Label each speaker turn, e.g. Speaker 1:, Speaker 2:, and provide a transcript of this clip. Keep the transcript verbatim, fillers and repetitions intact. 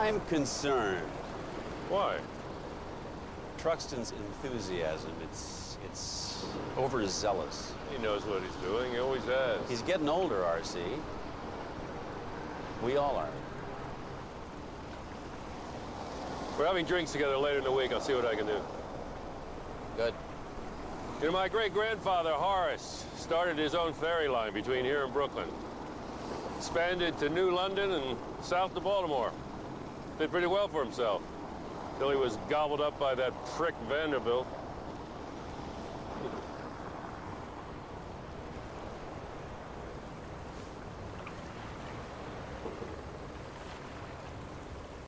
Speaker 1: I'm concerned.
Speaker 2: Why?
Speaker 1: Truxton's enthusiasm, it's, it's overzealous.
Speaker 2: He knows what he's doing. He always has.
Speaker 1: He's getting older, R C. We all are.
Speaker 2: We're having drinks together later in the week. I'll see what I can do.
Speaker 1: Good.
Speaker 2: You know, my great-grandfather, Horace, started his own ferry line between here and Brooklyn. Expanded to New London and south to Baltimore. Did pretty well for himself. Till he was gobbled up by that prick Vanderbilt.